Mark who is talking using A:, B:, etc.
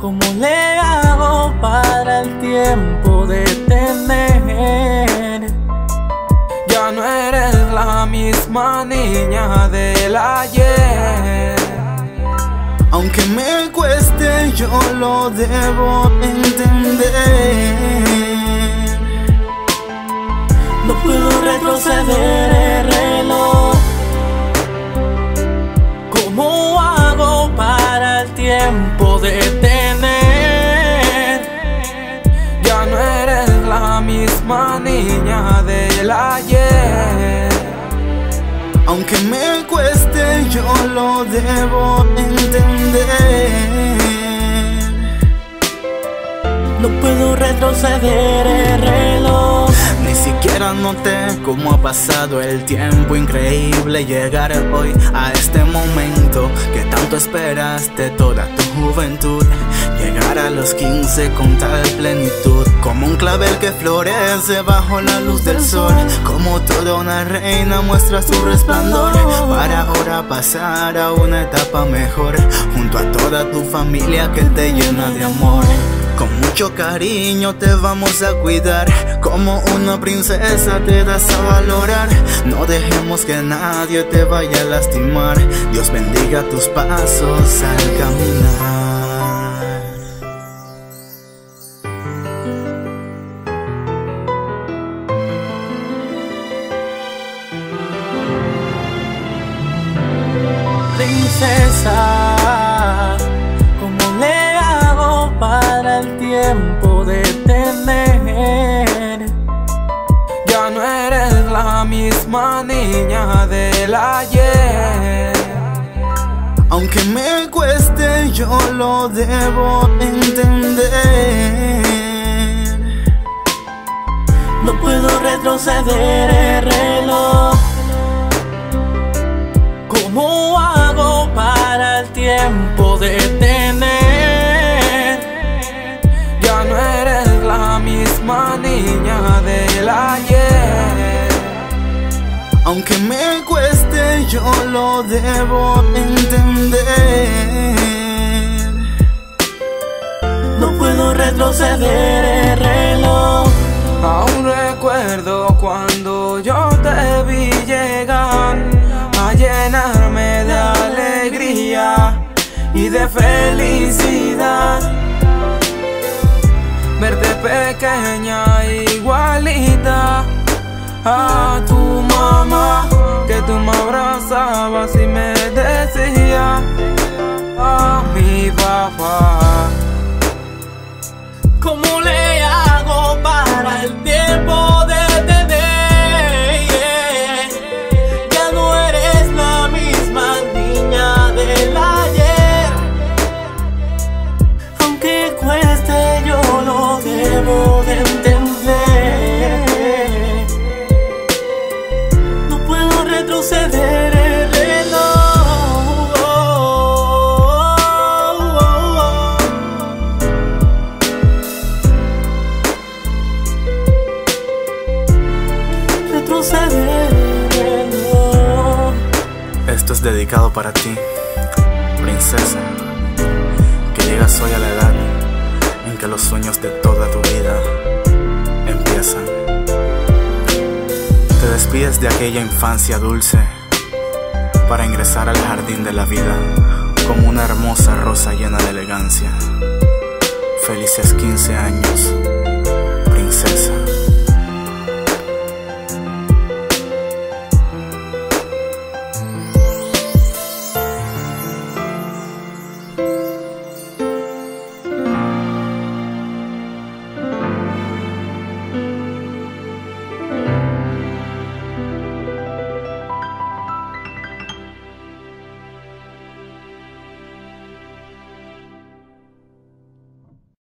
A: ¿Cómo le hago para el tiempo detener?
B: Ya no eres la misma niña del ayer.
A: Aunque me cueste, yo lo debo entender. No puedo retroceder el reloj. ¿Cómo hago para el tiempo detener?
B: Ya no eres la misma niña del ayer.
A: Aunque me cueste, yo lo debo entender. No puedo retroceder el reloj. Ni siquiera noté cómo ha pasado el tiempo. Increíble llegar hoy a este momento que tanto esperaste toda tu juventud. Llegar a los 15 con tal plenitud, como un clavel que florece bajo la luz del sol. Como toda una reina muestra su resplandor, para ahora pasar a una etapa mejor, junto a toda tu familia que te llena de amor. Con mucho cariño te vamos a cuidar, como una princesa te das a valorar. No dejemos que nadie te vaya a lastimar. Dios bendiga tus pasos al caminar. Princesa, ¿cómo le hago para el tiempo detener?
B: Ya no eres la misma niña del ayer.
A: Aunque me cueste, yo lo debo entender. No puedo retroceder el reloj. ¿Cómo hago para el tiempo detener?
B: Ya no eres la misma niña del ayer.
A: Aunque me cueste, yo lo debo entender. No puedo retroceder el reloj.
B: Aún recuerdo cuando yo te vi llegar a llenarme de alegría y de felicidad. Verte pequeña igualita a tu mamá, que tú me abrazabas y me decías a mi papá.
A: ¿Cómo le hago para el tiempo detener? Ya no eres la misma niña del ayer. Aunque cueste, yo lo debo de entender. No puedo retroceder el reloj.
C: Esto es dedicado para ti, princesa, que llegas hoy a la edad en que los sueños de toda tu vida empiezan. Te despides de aquella infancia dulce para ingresar al jardín de la vida como una hermosa rosa llena de elegancia. Felices 15 años.